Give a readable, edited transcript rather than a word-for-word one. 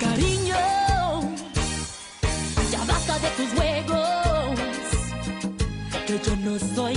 Cariño, ya basta de tus juegos, que yo no soy